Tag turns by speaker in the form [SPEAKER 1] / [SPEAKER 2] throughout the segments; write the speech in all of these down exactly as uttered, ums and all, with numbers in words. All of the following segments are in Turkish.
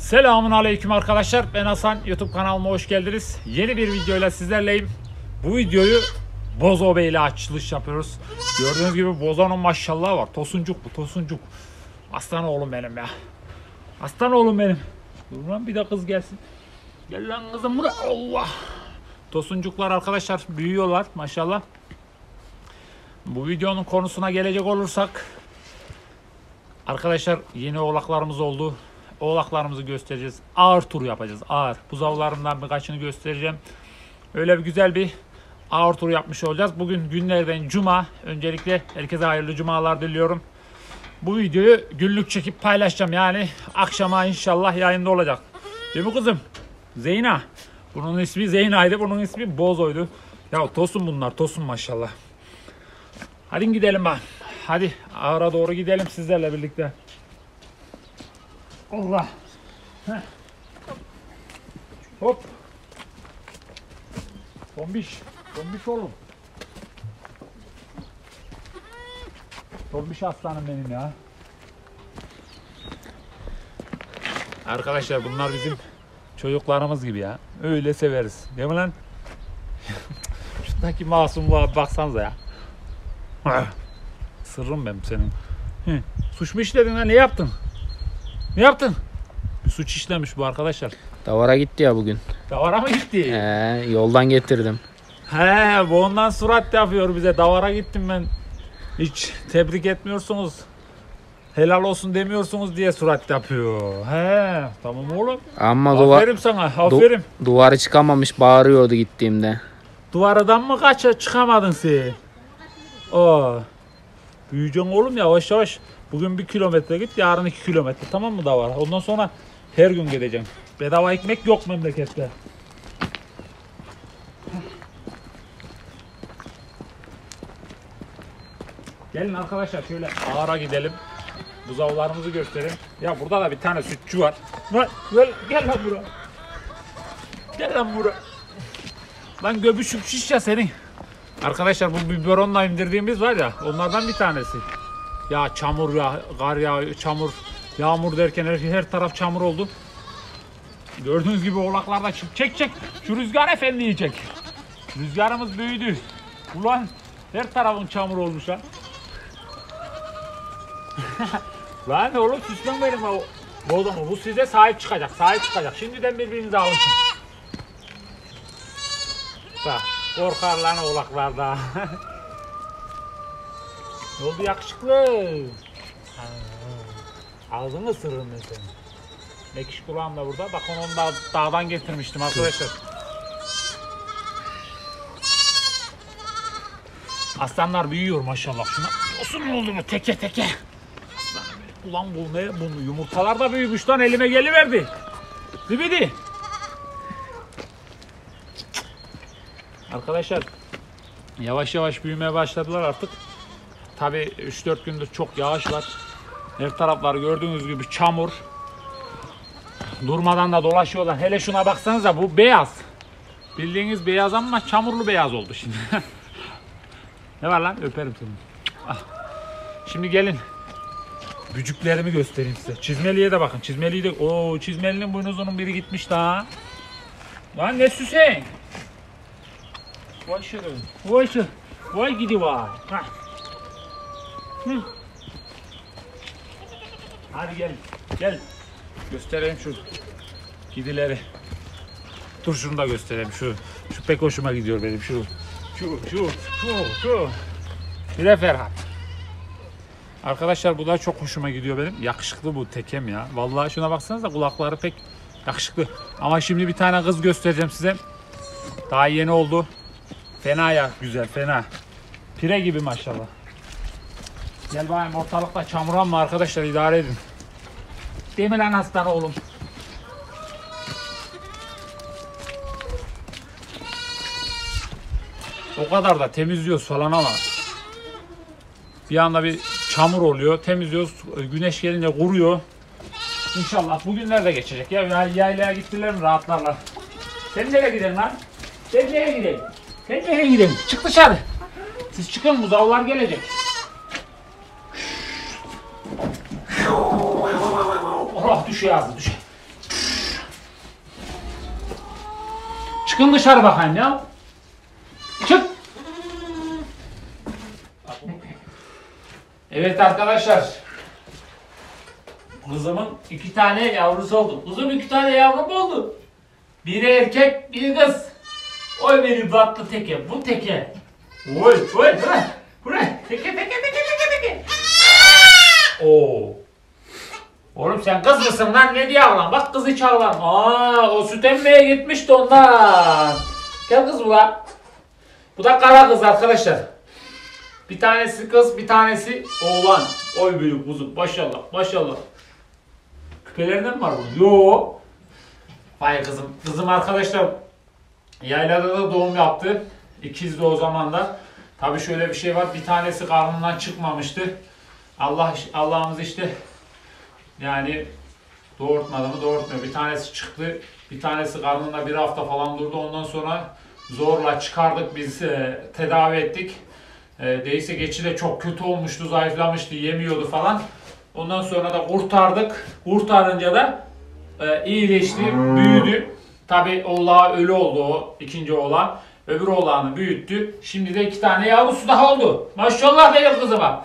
[SPEAKER 1] Selamun aleyküm arkadaşlar. Ben Hasan. YouTube kanalıma hoş geldiniz. Yeni bir videoyla sizlerleyim. Bu videoyu Bozo Bey ile açılış yapıyoruz. Gördüğünüz gibi Bozo'nun maşallah var. Tosuncuk bu, tosuncuk. Aslan oğlum benim ya. Aslan oğlum benim. Dur lan bir de kız gelsin. Gel lan kızım buraya. Allah. Tosuncuklar arkadaşlar büyüyorlar maşallah. Bu videonun konusuna gelecek olursak arkadaşlar yeni oğlaklarımız oldu. Oğlaklarımızı göstereceğiz. Ağır tur yapacağız. Ağır. Buzavlarından birkaçını göstereceğim. Öyle bir güzel bir ağır tur yapmış olacağız. Bugün günlerden cuma. Öncelikle herkese hayırlı cumalar diliyorum. Bu videoyu günlük çekip paylaşacağım. Yani akşama inşallah yayında olacak. Değil mi kızım? Zeyna. Bunun ismi Zeyna'ydı. Bunun ismi Bozo'ydu. Ya tosun bunlar. Tosun maşallah. Hadi gidelim bak. Hadi ağıra doğru gidelim sizlerle birlikte. Allah. Heh. Hop. Tombiş. Tombiş oğlum. Tombiş aslanım benim ya. Arkadaşlar bunlar bizim çocuklarımız gibi ya. Öyle severiz. Değil mi lan? Şuradaki masumluğa baksanıza ya. Sırrım benim senin. Hı. Suç mu işledin lan? Ne yaptın? Ne yaptın? Bir suç işlemiş bu arkadaşlar.
[SPEAKER 2] Davara gitti ya bugün.
[SPEAKER 1] Davara mı gitti?
[SPEAKER 2] He, yoldan getirdim.
[SPEAKER 1] He, bu ondan surat yapıyor bize. Davara gittim ben. Hiç tebrik etmiyorsunuz. Helal olsun demiyorsunuz diye surat yapıyor. He, tamam oğlum.
[SPEAKER 2] Ama
[SPEAKER 1] aferin
[SPEAKER 2] duvar,
[SPEAKER 1] sana, aferin.
[SPEAKER 2] Du, duvarı çıkamamış, bağırıyordu gittiğimde.
[SPEAKER 1] Duvardan mı kaça çıkamadın sen? Aa. Büyüyeceksin oğlum yavaş yavaş. Bugün bir kilometre git, yarın iki kilometre. Tamam mı davara? Ondan sonra her gün gideceksin. Bedava ekmek yok memlekette. Gelin arkadaşlar şöyle ağıra gidelim. Buzavlarımızı gösterelim. Ya burada da bir tane sütçü var. Lan, gel, gel lan buraya. Gel lan buraya. Lan göbüşük şiş ya senin. Arkadaşlar bu biberonla indirdiğimiz var ya onlardan bir tanesi. Ya çamur ya, kar ya, çamur, yağmur derken her, her taraf çamur oldu. Gördüğünüz gibi oğlaklarda çek çek. Şu Rüzgar Efendi'yi çek. Rüzgarımız büyüdü. Ulan her tarafın çamur olmuş ha. Lan oğlum süslen benim o bozumu. Bu size sahip çıkacak, sahip çıkacak. Şimdiden birbirinize alışın. Bak korkar lan oğlaklarda. Ne oldu yakışıklı? Ağzını ısırırım ben senin. Mekiş kulağım da burada. Bak onu da dağdan getirmiştim arkadaşlar. Aslanlar büyüyor maşallah. Şuna olsun ne oldu mu? Teke teke. Ulan bu ne? Bu yumurtalar da büyümüş lan elime geliverdi. Zibidi. Arkadaşlar yavaş yavaş büyümeye başladılar artık. Tabi üç dört gündür çok yağış var. Her taraflar gördüğünüz gibi çamur. Durmadan da dolaşıyorlar. Hele şuna baksanıza bu beyaz. Bildiğiniz beyaz ama çamurlu beyaz oldu şimdi. Ne var lan? Öperim seni. Ah. Şimdi gelin. Bücüklerimi göstereyim size. Çizmeliye de bakın. Çizmeliyi de... Oo, çizmelinin boynuzunun biri gitmiş daha. Lan ne süsen? Vay şöyle. Vay şöyle. Vay gidi vay. Hah. Hı. Hadi gel. Gel. Göstereyim şu gidileri. Dur şunu da göstereyim. Şu şu pek hoşuma gidiyor benim şu. Şu şu şu şu. Bir de Ferhat. Arkadaşlar bu da çok hoşuma gidiyor benim. Yakışıklı bu tekem ya. Vallahi şuna baksanıza kulakları pek yakışıklı. Ama şimdi bir tane kız göstereceğim size. Daha yeni oldu. Fena ya güzel fena. Pire gibi maşallah. Gel bakayım ortalıkta çamuran mı arkadaşlar idare edin. Değil mi lan aslan oğlum? O kadar da temizliyoruz falan ama bir anda bir çamur oluyor. Temizliyoruz. Güneş gelince kuruyor. İnşallah bugünler de geçecek. Ya yaylaya gittiler mi rahatlarlar. Sen nereye gidelim lan? Sen nereye gidelim? Sen nereye gidelim? Çık dışarı. Siz çıkın buzavlar gelecek. Allah düşüyor ağzı düşüyor. Çıkın dışarı bakayım ya. Çık. Evet arkadaşlar. Kızımın iki tane yavrusu oldu. Kızım iki tane yavrum oldu. Biri erkek, biri kız. Oy benim tatlı teke. Bu teke. Oy, oy, buraya. Buraya. Teke, teke, teke, teke, teke. Oo. Oğlum sen kız mısın lan? Ne diye ağlan? Bak kız hiç ağlan. Aa, o süt emmeye gitmişti ondan. Gel kız buraya. Bu da kara kız arkadaşlar. Bir tanesi kız, bir tanesi oğlan. Oy benim kuzum. Maşallah, maşallah. Küpelerinde mi var bunun? Yo. Vay kızım. Kızım arkadaşlar yaylada da doğum yaptı. İkiz de o zaman da. Tabii şöyle bir şey var. Bir tanesi karnından çıkmamıştı. Allah Allah'ımız işte yani doğurtmadı mı doğurtmuyor. Bir tanesi çıktı. Bir tanesi karnında bir hafta falan durdu. Ondan sonra zorla çıkardık biz, e, tedavi ettik. E, değilse geçi de çok kötü olmuştu, zayıflamıştı, yemiyordu falan. Ondan sonra da kurtardık. Kurtarınca da e, iyileşti, büyüdü. Tabi oğlağı ölü oldu o ikinci oğlan. Öbür oğlanı büyüttü. Şimdi de iki tane yavrusu daha oldu. Maşallah benim kızıma.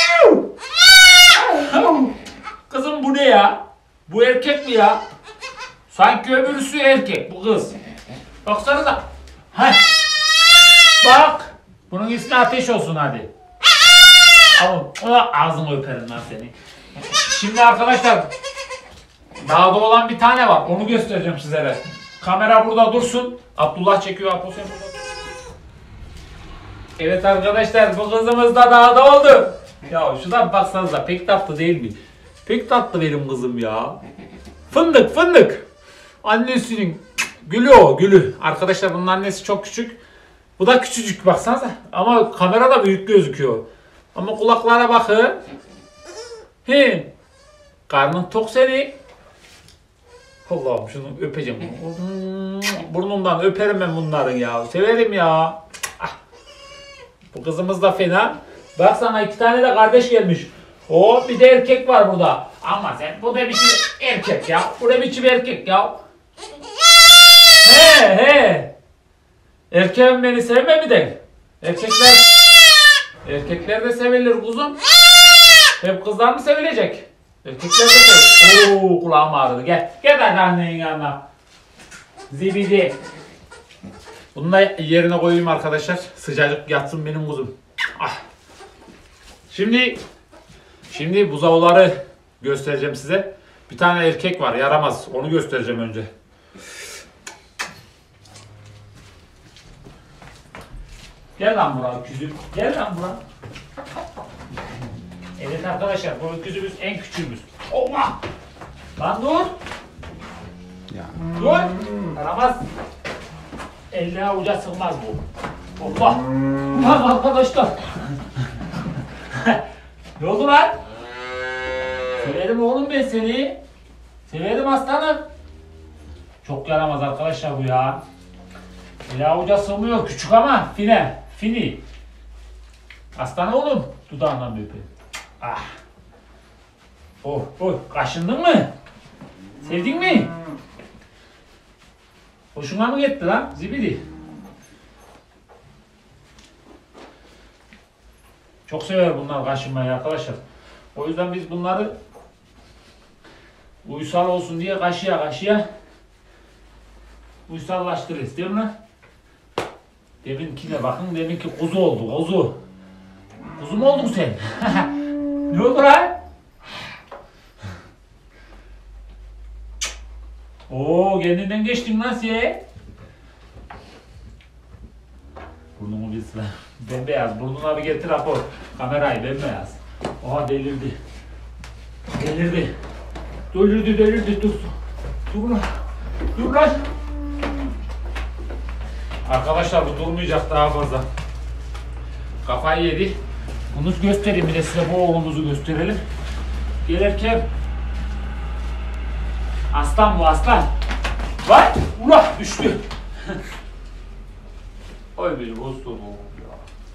[SPEAKER 1] Kızım bu ne ya? Bu erkek mi ya? Sanki öbürüsü erkek, bu kız. Baksanıza. Heh. Bak. Bunun ismi Ateş olsun hadi. Ama ağzını öperim lan seni. Şimdi arkadaşlar dağda olan bir tane var. Onu göstereceğim sizlere. Kamera burada dursun. Abdullah çekiyor. Apo sen burada. Evet arkadaşlar bu kızımız da dağda oldu. Ya şuradan baksanıza pek tatlı değil mi? Pek tatlı benim kızım ya. Fındık fındık. Annesinin gülü o gülü. Arkadaşlar bunun annesi çok küçük. Bu da küçücük baksanıza. Ama kamerada büyük gözüküyor. Ama kulaklara bakın. He. Karnın tok seni. Allah'ım şunu öpeceğim. Burnumdan öperim ben bunların ya. Severim ya. Ah. Bu kızımız da fena. Bak sana iki tane de kardeş gelmiş. O bir de erkek var burada. Ama sen bu da biçim erkek ya. Bu da biçim erkek ya. He he. Erkeğim beni sevme mi de? Erkekler erkekler de sevilir kuzum. Hep kızlar mı sevilecek? Erkekler de sevilir. Oo kulağım ağrıdı. Gel. Gel hadi annenin yanına. Zibidi. Bunu da yerine koyayım arkadaşlar. Sıcacık yatsın benim kuzum. Ah. Şimdi şimdi buzağıları göstereceğim size. Bir tane erkek var yaramaz. Onu göstereceğim önce. Gel lan buraya öküzüm. Gel lan buraya. Evet arkadaşlar bu öküzümüz en küçüğümüz. Olma. Lan dur.
[SPEAKER 2] Ya.
[SPEAKER 1] Dur. Yaramaz. Eline avuca sığmaz bu. Allah. Bak arkadaşlar. Ne oldu lan? Severim oğlum ben seni. Severim aslanım. Çok yaramaz arkadaşlar bu ya. Eline avuca sığmıyor küçük ama fine. Fini. Aslan oğlum. Dudağından bir öpeyim. Ah. Oh, oh. Kaşındın mı? Sevdin mi? Hoşuna mı gitti lan? Zibidi. Çok sever bunlar kaşınmayı arkadaşlar. O yüzden biz bunları uysal olsun diye kaşıya kaşıya uysallaştırırız değil mi? Deminki de bakın deminki kuzu oldu kuzu. Kuzu mu oldun sen? Ne oldu lan? Oo kendinden geçtin lan sen. Burnumu bir sıra. Bembeyaz. Burnuna bir getir rapor. Kamerayı bembeyaz. Oha delirdi. Delirdi. Delirdi delirdi dur. Dur lan. Dur lan. Arkadaşlar bu durmayacak daha fazla. Kafayı yedi. Bunu göstereyim bir de size bu oğlumuzu gösterelim. Gelirken aslan bu aslan. Vay! Ula! Düştü. Oy benim uslu bu ya.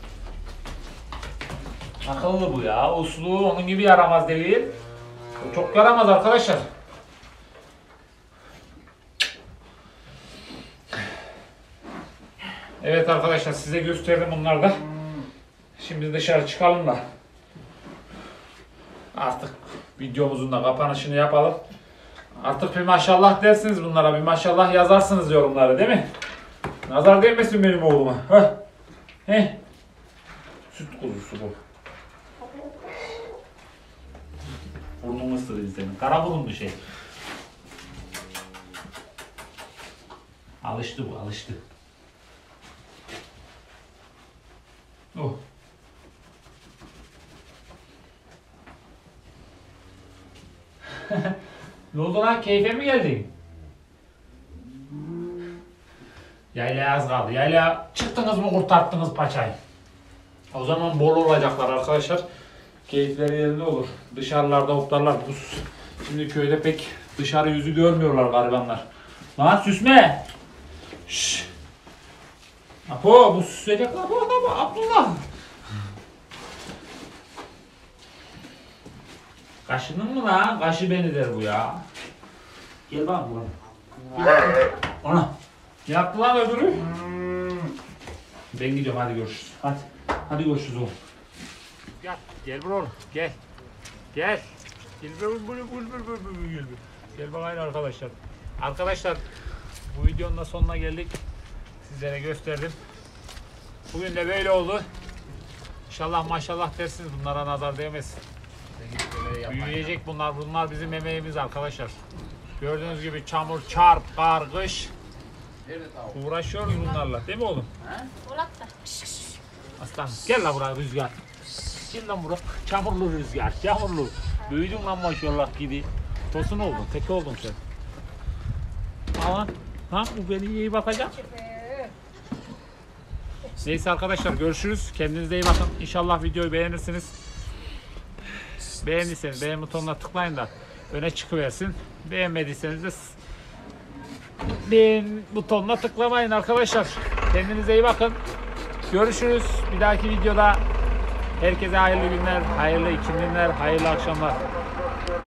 [SPEAKER 1] Akıllı bu ya. Uslu onun gibi yaramaz değil. O çok yaramaz arkadaşlar. Evet arkadaşlar size gösterdim bunları da. Şimdi dışarı çıkalım da. Artık videomuzun da kapanışını yapalım. Artık bir maşallah dersiniz bunlara. Bir maşallah yazarsınız yorumları değil mi? Nazar değmesin benim oğluma. Heh. Heh. Süt kuzusu bu. Burnunu ısırıyor senin. Kara burunlu şey. Alıştı bu, alıştı. Oh. Ne oldu lan? Keyfe mi geldin? Yaylaya az kaldı. Yaylaya çıktınız mı kurtarttınız paçayı. O zaman bol olacaklar arkadaşlar. Keyifleri yerinde olur. Dışarılarda otlarlar. Bu şimdi köyde pek dışarı yüzü görmüyorlar garibanlar. Lan süsme. Şşş. Apo bu süsecek Apo Apo Abdullah. Kaşının mı lan? Kaşı beni der bu ya. Gel bak bu. Ana. Ne yaptı lan öbürü? Ben gidiyorum hadi görüşürüz. Hadi. Hadi görüşürüz oğlum. Gel. Gel bro. Gel. Gel. Gel bro. Gel. Gel bakayım arkadaşlar. Arkadaşlar bu videonun da sonuna geldik. Sizlere gösterdim. Bugün de böyle oldu. İnşallah maşallah dersiniz. Bunlara nazar değmez. Büyüyecek bunlar. Bunlar bizim emeğimiz arkadaşlar. Gördüğünüz gibi çamur, çarp, kar, kış. Uğraşıyoruz bunlarla. Değil mi oğlum? Aslan gel lan buraya rüzgar. Gel lan buraya. Çamurlu rüzgar. Çamurlu. Büyüdün lan maşallah gibi. Tosun oldun. Teke oldun sen. Ama ha bu beni iyi bakacak. Neyse arkadaşlar görüşürüz. Kendinize iyi bakın. İnşallah videoyu beğenirsiniz. Beğendiyseniz beğen butonuna tıklayın da öne çıkıversin. Beğenmediyseniz de beğen butonuna tıklamayın arkadaşlar. Kendinize iyi bakın. Görüşürüz. Bir dahaki videoda herkese hayırlı günler, hayırlı ikindi günler, hayırlı akşamlar.